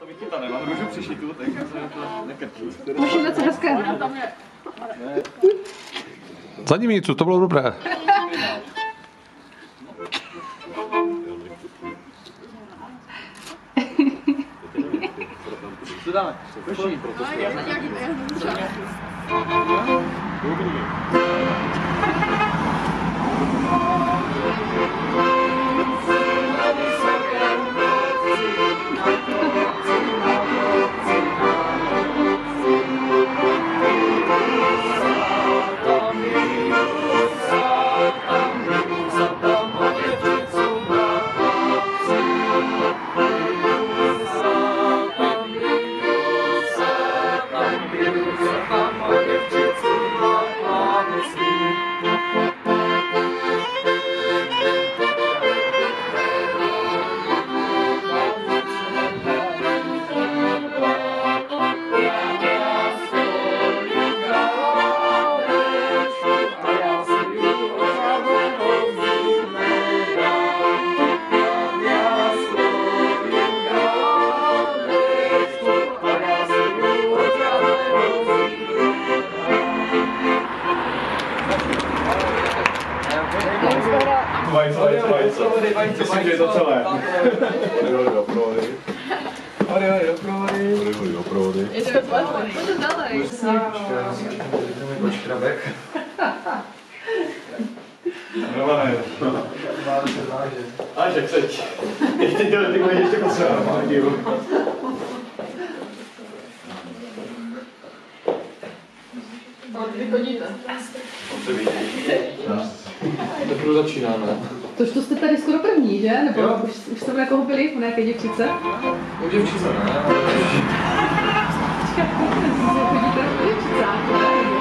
to vychytané, mám růžu přišitu, takže se to nekrčí. Musíme co hezké. Za Nivnicu, to bylo dobré. Co dáme? Prší. Vajce. Myslím, že je to celé. Doprovody. Jdeme dalej. Až jak seď. Ty budeš ještě potřeba. Vy chodíte. To budu začínat, ne? To jste tady skoro první, že? Nebo už jste jako byli po nějaké děvčice? U děvčice, ne? Chodíte po děvčicách,